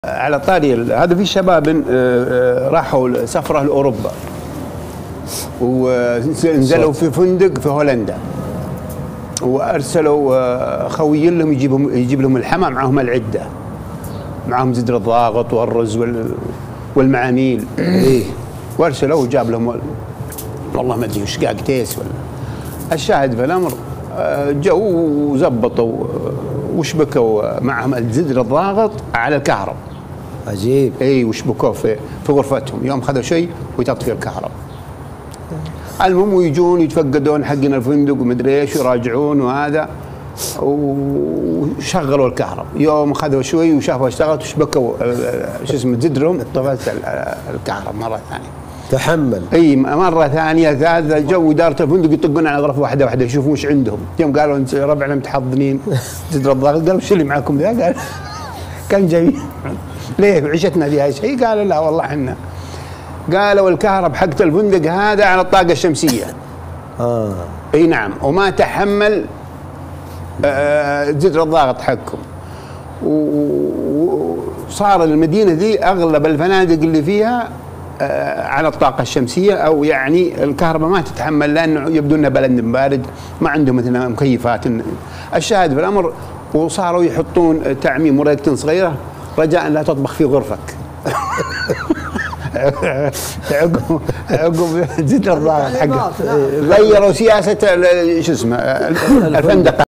على طاري هذا في شباب راحوا سفره لاوروبا ونزلوا في فندق في هولندا، وارسلوا خويين لهم يجيب لهم الحمام، معهم العده، معهم زدر الضاغط والرز والمعاميل وارسلوا وجاب لهم والله ما ادري شقاق تيس ولا. الشاهد في الامر جو وزبطوا وشبكوا معهم الزدر الضاغط على الكهرب. عجيب. اي وشبكوه في غرفتهم، يوم خذوا شيء ويتطفي الكهرب. المهم ويجون يتفقدون حقنا الفندق ومدري ايش ويراجعون وهذا، وشغلوا الكهرب. يوم خذوا شوي وشافوا اشتغلت وشبكوا شو اسمه زدرهم، طفت الكهرب مره ثانيه. تحمل. اي مره ثانيه ثالثه، جو اداره الفندق يطقون على غرفه واحده واحده يشوفون وش عندهم. يوم قالوا انت ربعنا متحضنين زدر الضغط، قالوا وش اللي معكم ذا؟ قال كان جاي ليه عشتنا فيها شيء؟ قالوا لا والله احنا، قالوا الكهرب حقت الفندق هذا على الطاقه الشمسيه. اي نعم، وما تحمل زدر الضغط حقكم. وصار المدينه ذي اغلب الفنادق اللي فيها على الطاقه الشمسيه، او يعني الكهرباء ما تتحمل، لانه يبدو انه بلد بارد ما عندهم مثلا مكيفات. الشاهد في الامر وصاروا يحطون تعميم ورقه صغيره رجاء لا تطبخ في غرفك. عقب زدر الضغط حقه غيروا سياسه شو اسمه الفندق.